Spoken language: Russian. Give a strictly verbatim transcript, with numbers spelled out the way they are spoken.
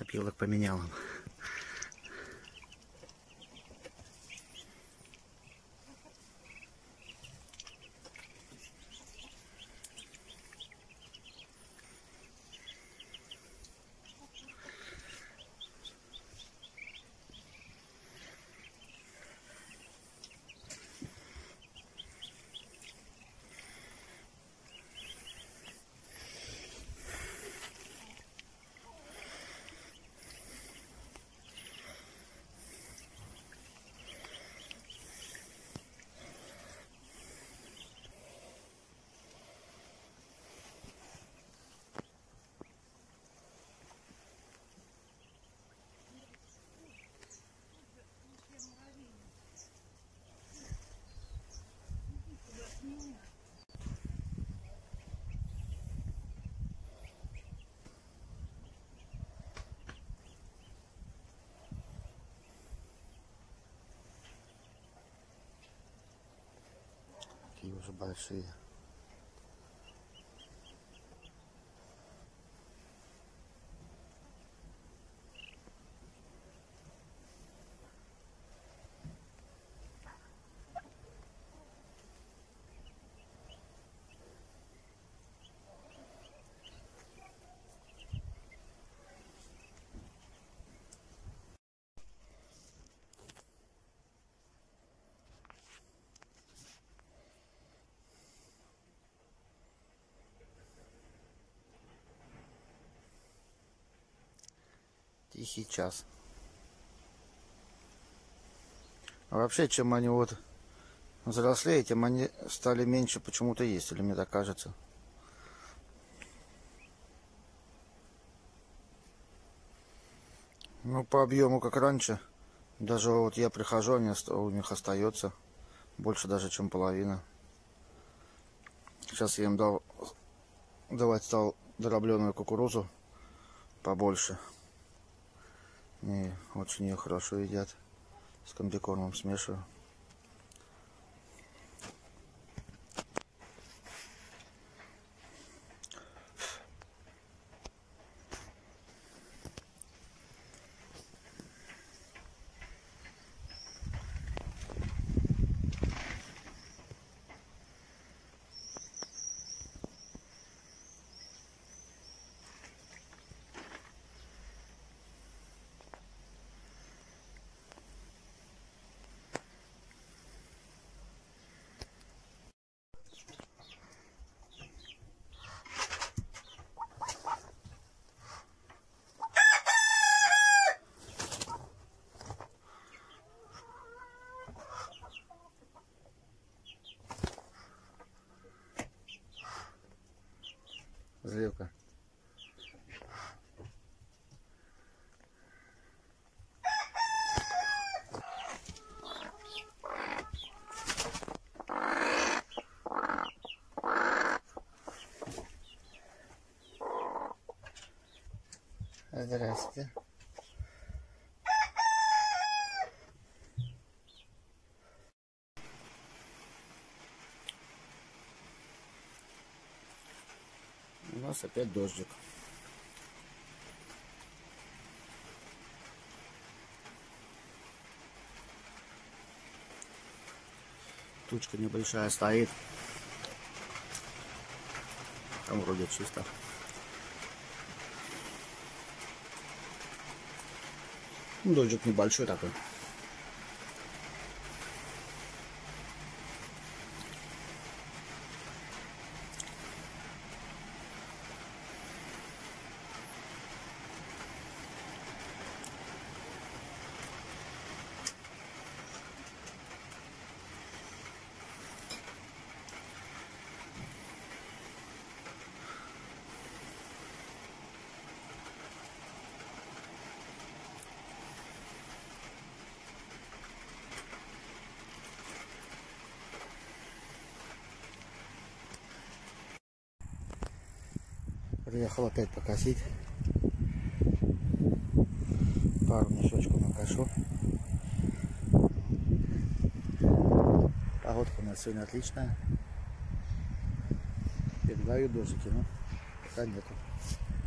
Опилок поменял он. Такие уже большие. Тихий час. А вообще, чем они вот взрослее, тем они стали меньше почему-то есть, или мне так кажется. Ну, по объему, как раньше. Даже вот я прихожу, они, у них остается больше даже, чем половина. Сейчас я им дал, давать стал дробленую кукурузу побольше. И очень ее хорошо едят. С комбикормом смешиваю. Зрелка. Здрасте. У нас опять дождик. Тучка небольшая стоит. Там вроде чисто. Ну, дождик небольшой такой. Приехал опять покосить. Пару мешочков накошу. Погодка у нас сегодня отличная. Передаю дождики, но пока нету.